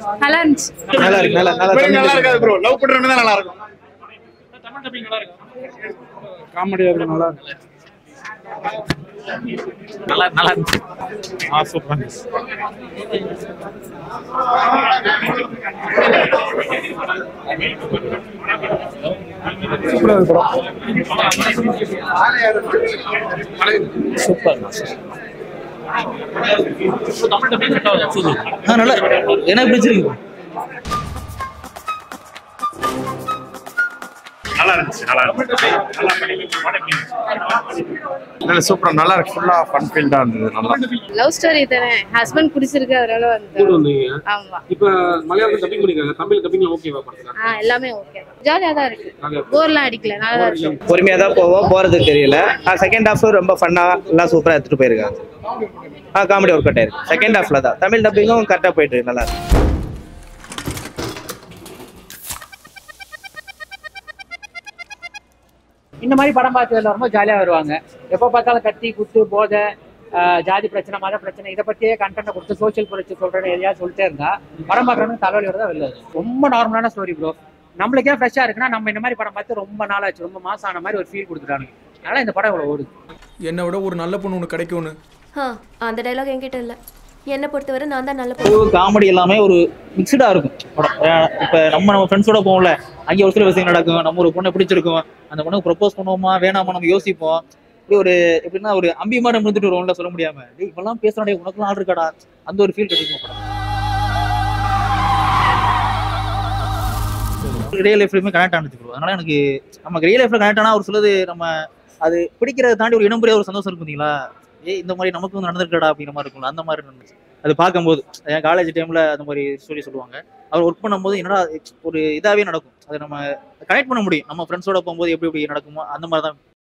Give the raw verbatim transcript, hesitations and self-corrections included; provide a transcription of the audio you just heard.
நல்லா இருந்துச்சு. நல்லா இருக்கு. நல்லா நல்லா நல்லா இருக்காது ப்ரோ. லவ் பண்றவங்க தான் நல்லா இருக்கும். தமிழ் டப்பிங் நல்லா இருக்கு. காமெடியா இருக்கு. நல்லா இருக்கு. நல்லா நல்லா இருந்துச்சு. ஆ சூப்பர். சூப்பரா இருக்கு படம். சூப்பர். தமிழ் டப்பிங் செட் ஆகுது. சூப்பர். ஆ நல்லா எனக்கு பிடிச்சிருக்கு. நல்லா இருந்துச்சு. நல்லா இருந்துச்சு. நல்ல சூப்பரா நல்லா இருக்கு. ஃபுல்லா ஃபன் ஃபீல்டா இருந்தது. நல்லா லவ் ஸ்டோரி தானே. ஹஸ்பண்ட் பிடிச்சிருக்கு அதனால வந்து வந்தீங்க. ஆமா. இப்ப மலையாளம் டப்பிங் பண்ணிருக்காங்க. தமிழ் டப்பிங் ஓகேவா பண்றாங்க? ஆ எல்லாமே ஓகே. ஜாலியா தான் இருக்கு. போர்லாம் அடிக்கல. நல்லா தான் இருக்கு. பொறுமையா தான் போவோம். போறது தெரியல. செகண்ட் ஹாஃப் ரொம்ப ஃபன்னா எல்லாம் சூப்பரா எடுத்துட்டு போயிருக்காங்க. ஆ காமெடி ஒர்க் அவுட் ஆயிருக்கு. செகண்ட் ஹாஃப்ல தான் தமிழ் டப்பிங்கும் கரெக்டா போயிட்டு இருக்கு. நல்லா இருக்கு. இந்த மாதிரி படம் பார்த்து ரொம்ப ஜாலியாக வருவாங்க. எப்போ பார்த்தாலும் கத்தி குத்து போதை ஜாதி பிரச்சனை மத பிரச்சனை இதை பற்றியே கண்டென்ட் கொடுத்து சோசியல் புரட்சி சொல்கிறேன்னு எதையாவது சொல்லிட்டே இருந்தா படம் பார்க்குறவங்க தலைவலி வரதான் வெளில வரும். ரொம்ப நார்மலான ஸ்டோரி ப்ரோ. நம்மளுக்கே ஃப்ரெஷ்ஷாக இருக்குன்னா நம்ம இந்த மாதிரி படம் பார்த்து ரொம்ப நாள் ஆச்சு, ரொம்ப மாசம் ஆன மாதிரி ஒரு ஃபீல் கொடுத்துட்டாங்க. அதனால் இந்த படம் இவ்வளோ ஓடுது. என்னை விட ஒரு நல்ல பொண்ணு ஒன்று கிடைக்கும்னு. அந்த டைலாக் என்கிட்ட இல்லை. என்னை பொறுத்தவரை நான் தான் நல்ல பொண்ணு. காமெடி எல்லாமே ஒரு மிக்சடா இருக்கும் படம். இப்ப நம்ம நம்ம ஃப்ரெண்ட்ஸோட போவோம்ல, அங்கே ஒரு சில விஷயம் நடக்கும். நம்ம ஒரு பொண்ணை பிடிச்சிருக்கோம், அந்த பொண்ணை ப்ரொபோஸ் பண்ணுவோமா வேணாமா நம்ம யோசிப்போம். இப்படி ஒரு எப்படின்னா ஒரு அம்பி மாதிரி முடிஞ்சிட்டு வருவோம்ல சொல்ல முடியாம. இப்பெல்லாம் பேசுறோம் உனக்குலாம் ஆள் இருக்காடா, அந்த ஒரு ஃபீல் கிடைக்கும் படம். ரியல் லைஃப்லயுமே கனெக்ட் ஆனிச்சு ப்ரோ. அதனால எனக்கு நமக்கு ரியல் லைஃப்ல கனெக்ட் ஆனா ஒரு சிலது நம்ம அது பிடிக்கிறத தாண்டி ஒரு இனம் புரியாத ஒரு சந்தோஷம் இருக்கும் பார்த்தீங்களா. ஏ இந்த மாதிரி நமக்கு வந்து நடந்திருக்கடா அப்படிங்கிற மாதிரி இருக்கும்ல, அந்த மாதிரி இருந்துச்சு. அது பார்க்கும்போது என் காலேஜ் டைம்ல அந்த மாதிரி ஸ்டோரி சொல்லுவாங்க. அவர் ஒர்க் பண்ணும்போது என்னடா ஒரு இதாவே நடக்கும். அதை நம்ம கனெக்ட் பண்ண முடியும். நம்ம ஃப்ரெண்ட்ஸோட போகும்போது எப்படி எப்படி நடக்குமோ அந்த மாதிரி தான்